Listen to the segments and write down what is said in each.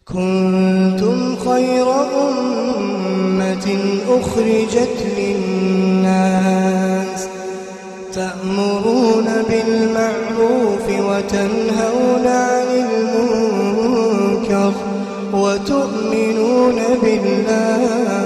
كنتم خير أمة أخرجت للناس تأمرون بالمعروف وتنهون عن المنكر وتؤمنون بالله.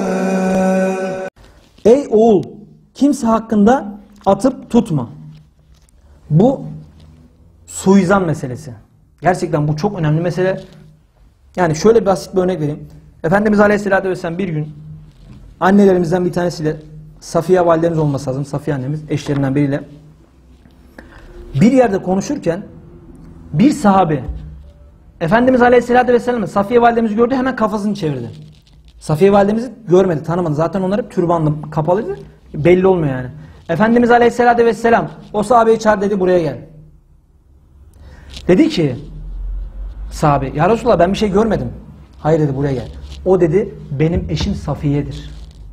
Ey oğul, kimse hakkında atıp tutma. Bu suizan meselesi. Gerçekten bu çok önemli mesele. Yani şöyle basit bir örnek vereyim. Efendimiz Aleyhisselatü Vesselam bir gün annelerimizden bir tanesiyle, Safiye validemiz olması lazım, Safiye annemiz eşlerinden biriyle bir yerde konuşurken bir sahabe Efendimiz Aleyhisselatü Vesselam'ın Safiye validemizi gördü, hemen kafasını çevirdi. Safiye validemizi görmedi, tanımadı. Zaten onlar hep türbanlı, kapalıydı. Belli olmuyor yani. Efendimiz Aleyhisselatü Vesselam o sahabeyi çağır dedi, buraya gel. Dedi ki sahabe, ya Resulallah ben bir şey görmedim. Hayır dedi, buraya gel. O dedi, benim eşim Safiye'dir.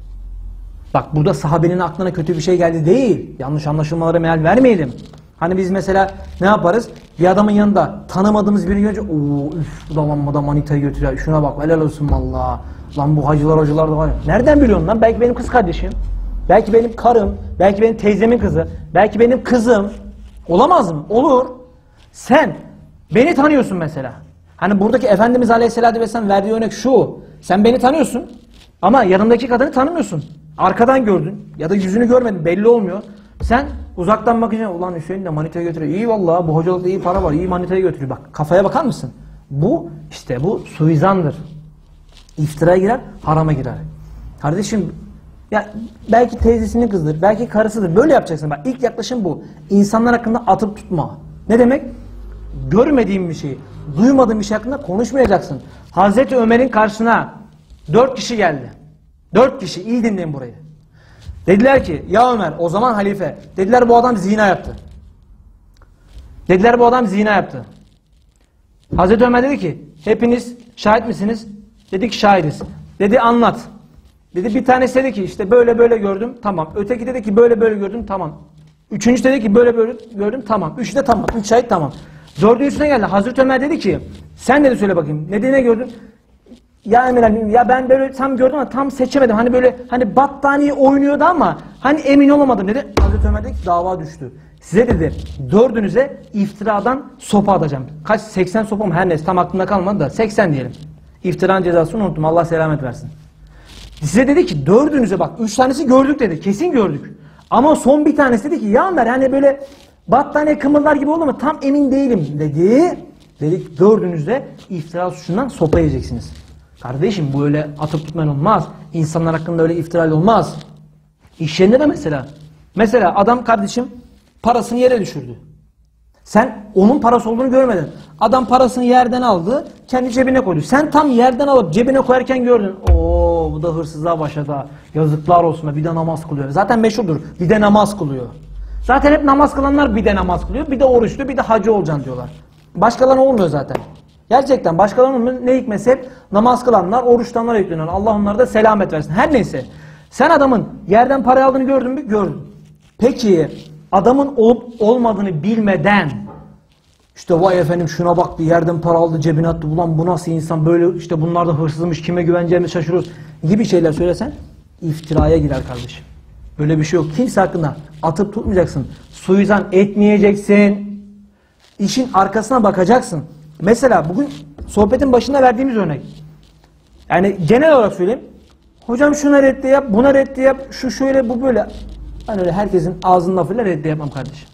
Bak burada sahabenin aklına kötü bir şey geldi değil. Yanlış anlaşılmalara meal vermeyelim. Hani biz mesela ne yaparız? Bir adamın yanında tanımadığımız birini görünce ooo üf bu da manitayı götürüyor. Şuna bak helal olsun valla. Lan bu hacılar da var ya. Nereden biliyorsun lan? Belki benim kız kardeşim. Belki benim karım. Belki benim teyzemin kızı. Belki benim kızım. Olamaz mı? Olur. Sen beni tanıyorsun mesela. Hani buradaki Efendimiz Aleyhisselatü Vesselam verdiği örnek şu. Sen beni tanıyorsun ama yanındaki kadını tanımıyorsun. Arkadan gördün ya da yüzünü görmedin, belli olmuyor. Sen uzaktan bakınca ulan Hüseyin de manitayı götürüyor. İyi vallahi bu hocalıkta iyi para var, iyi manitayı götürüyor. Bak kafaya bakar mısın? Bu işte bu suizandır. İftiraya girer, harama girer. Kardeşim ya belki teyzesinin kızıdır, belki karısıdır. Böyle yapacaksın. Bak ilk yaklaşım bu. İnsanlar hakkında atıp tutma. Ne demek? Görmediğin bir şey, duymadığın bir şey hakkında konuşmayacaksın. Hazreti Ömer'in karşısına 4 kişi geldi. 4 kişi, iyi dinleyin burayı. Dediler ki ya Ömer, o zaman halife, dediler bu adam zina yaptı. Dediler bu adam zina yaptı. Hazreti Ömer dedi ki hepiniz şahit misiniz? Dedik şahidiz. Dedi anlat. Dedi bir tanesi dedi ki işte böyle böyle gördüm, tamam. Öteki dedi ki böyle böyle gördüm, tamam. Üçüncü dedi ki böyle böyle gördüm, tamam. Üçü de tamam. 3 şahit tamam. Dördüncüsüne geldi. Hazreti Ömer dedi ki sen dedi söyle bakayım. Ne gördün? Ya Emir ya ben böyle tam gördüm ama tam seçemedim. Hani böyle hani battaniye oynuyordu ama hani emin olamadım dedi. Hazreti Ömer dedi ki dava düştü. Size dedi dördünüze iftiradan sopa atacağım. Kaç? 80 sopa mı? Her neyse tam aklımda kalmadı da 80 diyelim. İftiranın cezasını unuttum. Allah selamet versin. Size dedi ki dördünüze bak 3 tanesi gördük dedi. Kesin gördük. Ama son bir tanesi dedi ki ya Ömer hani böyle battaniye kımıldar gibi oldu mu tam emin değilim dedi. Dedik dördünüzde iftira suçundan sopa yiyeceksiniz. Kardeşim bu öyle atıp tutmayan olmaz. İnsanlar hakkında öyle iftira olmaz. İş yerinde de mesela. Mesela adam kardeşim parasını yere düşürdü. Sen onun parası olduğunu görmedin. Adam parasını yerden aldı, kendi cebine koydu. Sen tam yerden alıp cebine koyarken gördün. Oo bu da hırsızlığa başladı. Yazıklar olsun, bir de namaz kılıyor. Zaten meşhurdur. Bir de namaz kılıyor. Zaten hep namaz kılanlar bir de namaz kılıyor. Bir de oruçlu, bir de hacı olacaksın diyorlar. Başkalarına olmuyor zaten. Gerçekten başkalarına olmuyor. Ne hikmetse hep namaz kılanlar, oruç tutanlar yükleniyor. Allah onlara da selamet versin. Her neyse. Sen adamın yerden para aldığını gördün mü? Gördün. Peki adamın olup olmadığını bilmeden işte vay efendim şuna bak bir yerden para aldı cebine attı. Ulan bu nasıl insan böyle işte bunlar da hırsızmış kime güveneceğimizi şaşırıyoruz gibi şeyler söylesen iftiraya girer kardeşim. Böyle bir şey yok. Kimse hakkında atıp tutmayacaksın. Suizan etmeyeceksin. İşin arkasına bakacaksın. Mesela bugün sohbetin başında verdiğimiz örnek. Yani genel olarak söyleyeyim. Hocam şuna reddi yap, buna reddi yap, şu şöyle bu böyle. Ben öyle herkesin ağzının lafıyla reddi yapmam kardeşim.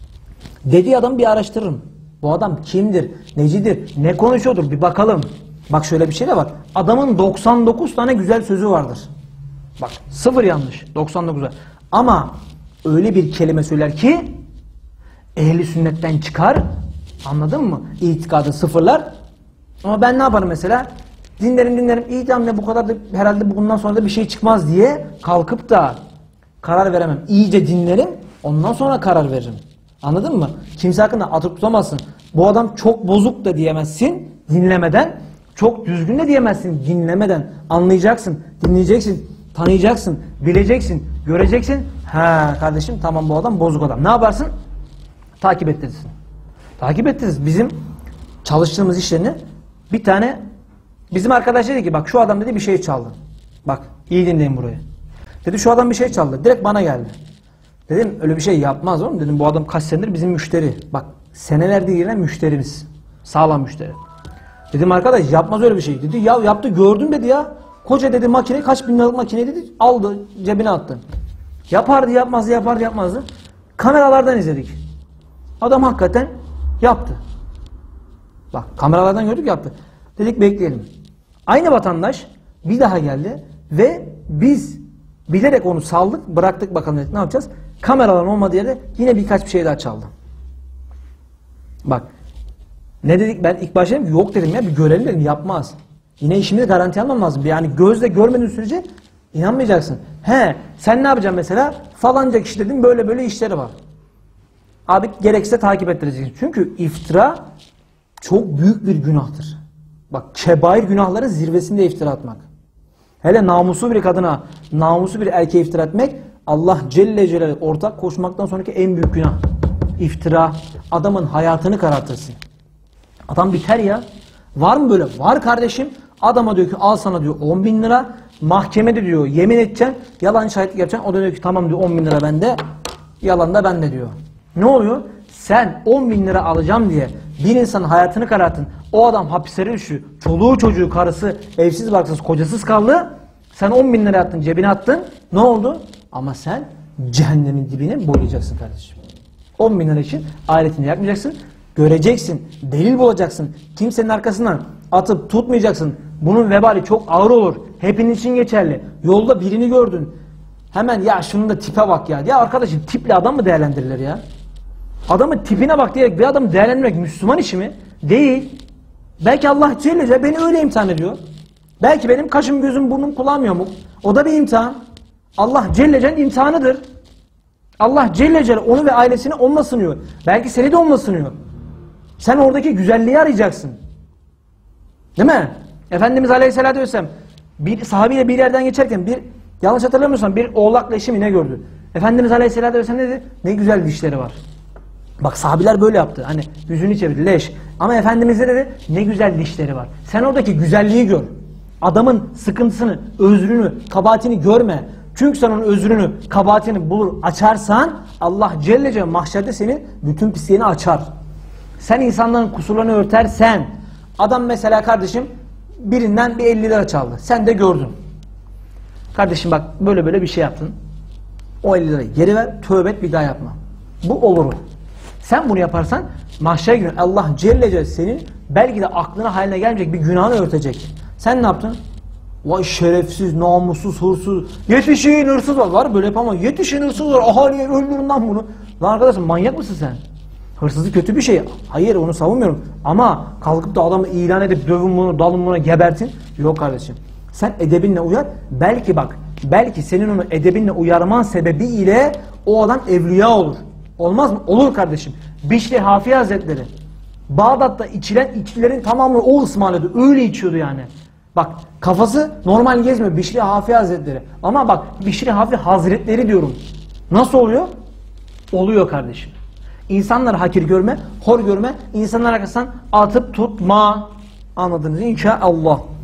Dediği adamı bir araştırırım. Bu adam kimdir, necidir, ne konuşuyordur bir bakalım. Bak şöyle bir şey de var. Adamın 99 tane güzel sözü vardır. Bak 0 yanlış, 99'a. Ama öyle bir kelime söyler ki ehli sünnetten çıkar. Anladın mı? İtikadı sıfırlar. Ama ben ne yaparım mesela? Dinlerim. İyi tamam ne bu kadar da herhalde bundan sonra da bir şey çıkmaz diye kalkıp da karar veremem. İyice dinlerim. Ondan sonra karar veririm. Anladın mı? Kimse hakkında atıp tutamazsın. Bu adam çok bozuk da diyemezsin dinlemeden. Çok düzgün de diyemezsin dinlemeden. Anlayacaksın, dinleyeceksin, tanıyacaksın, bileceksin, göreceksin. Ha kardeşim tamam bu adam bozuk adam. Ne yaparsın? Takip ettirirsin. Takip ettiririz. Bizim çalıştığımız iş yerine bir tane Bizim arkadaş dedi ki bak şu adam dedi bir şey çaldı. Bak iyi dinleyin burayı. Dedi şu adam bir şey çaldı. Direkt bana geldi. Dedim öyle bir şey yapmaz oğlum. Dedim bu adam kaç senedir bizim müşteri. Bak senelerdir gelen müşterimiz. Sağlam müşteri. Dedim arkadaş yapmaz öyle bir şey. Dedi ya yaptı gördüm dedi ya. Koca dedi makine kaç bin liralık makine dedi. Aldı cebine attı. Yapardı yapmazdı yapardı yapmazdı. Kameralardan izledik. Adam hakikaten yaptı. Bak kameralardan gördük yaptı. Dedik bekleyelim. Aynı vatandaş bir daha geldi ve biz bilerek onu saldık bıraktık bakalım dedik ne yapacağız. Kameraların olmadığı yerde yine birkaç bir şey daha çaldı. Bak ne dedik ben ilk başta dedim yok dedim ya bir görelim dedim yapmaz. Yine işimizi garanti almam lazım. Yani gözle görmediğin sürece inanmayacaksın. He sen ne yapacaksın mesela falanca kişi dedim böyle böyle işleri var. Abi gerekirse takip ettireceksin. Çünkü iftira çok büyük bir günahtır. Bak kebair günahların zirvesinde iftira atmak. Hele namusu bir kadına, namusu bir erkeğe iftira etmek Allah Celle Celaluhu ortak koşmaktan sonraki en büyük günah. İftira adamın hayatını karartırsın. Adam biter ya. Var mı böyle? Var kardeşim. Adama diyor ki al sana diyor 10 bin lira. Mahkemede diyor yemin edeceksin. Yalan şahitlik yapacaksın. O da diyor ki tamam diyor 10 bin lira bende. Yalan da bende diyor. Ne oluyor? Sen 10 bin lira alacağım diye bir insanın hayatını kararttın. O adam hapislere düştü. Çoluğu çocuğu karısı evsiz barksız kocasız kaldı. Sen 10 bin lira attın cebine attın. Ne oldu? Ama sen cehennemin dibine boyayacaksın kardeşim. 10 bin lira için ahiretini yakmayacaksın. Göreceksin. Delil bulacaksın. Kimsenin arkasından atıp tutmayacaksın. Bunun vebali çok ağır olur. Hepiniz için geçerli. Yolda birini gördün. Hemen ya şunun da tipe bak ya. Ya arkadaşım tiple adam mı değerlendirilir ya? Adamın tipine bak diyerek bir adamı değerlendirmek Müslüman işi mi? Değil. Belki Allah Celle Celaluhu beni öyle imtihan ediyor. Belki benim kaşım gözüm burnum kulağım yamuk. O da bir imtihan. Allah Celle Celaluhu'nun imtihanıdır. Allah Celle Celaluhu onu ve ailesini onunla sınıyor. Belki seni de onunla sınıyor. Sen oradaki güzelliği arayacaksın. Değil mi? Efendimiz Aleyhisselatü Vesselam bir sahabeyle bir yerden geçerken bir yanlış hatırlamıyorsam bir oğlak leşi mi ne gördü? Efendimiz Aleyhisselatü Vesselam ne dedi? Ne güzel dişleri var. Bak sahabiler böyle yaptı. Hani yüzünü çevirdi leş. Ama Efendimiz de dedi ne güzel dişleri var. Sen oradaki güzelliği gör. Adamın sıkıntısını, özrünü, kabahatini görme. Çünkü sen onun özrünü, kabahatini bulur açarsan Allah Celle Celaluhu mahşerde senin bütün pisliğini açar. Sen insanların kusurlarını örtersen adam mesela kardeşim birinden bir 50 lira çaldı. Sen de gördün. Kardeşim bak böyle böyle bir şey yaptın. O 50 lirayı geri ver, tövbe et bir daha yapma. Bu olur. Sen bunu yaparsan mahşer günü Allah Celle Celaluhu senin belki de aklına haline gelmeyecek bir günahını örtecek. Sen ne yaptın? Vay şerefsiz, namussuz, hırsız. Yetişin hırsız var. Var böyle yapamaz. Yetişin hırsız var. Ahaliye öldürün lan bunu. Lan arkadaşım manyak mısın sen? Hırsızlık kötü bir şey. Hayır onu savunmuyorum. Ama kalkıp da adamı ilan edip dövün bunu, dalın buna, gebertin. Yok kardeşim. Sen edebinle uyar. Belki bak, belki senin onu edebinle uyarman sebebiyle o adam evliya olur. Olmaz mı? Olur kardeşim. Bişri Hafi Hazretleri Bağdat'ta içilen içkilerin tamamını o ısmarladı. Öyle içiyordu yani. Bak kafası normal gezmiyor Bişri Hafi Hazretleri. Ama bak Bişri Hafi Hazretleri diyorum. Nasıl oluyor? Oluyor kardeşim. İnsanları hakir görme, hor görme, insanlar arkasından atıp tutma. Anladınız inşallah.